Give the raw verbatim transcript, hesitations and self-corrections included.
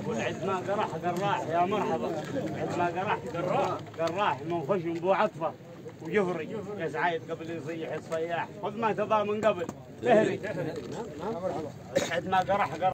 والعد ما قرح قراح يا مرحبا، عد ما قرح قراح قراح من خشم بو عطفه وجفري يا سعيد قبل يصيح الصياح، خذ ما تباه من قبل تهري عد ما قرح قراح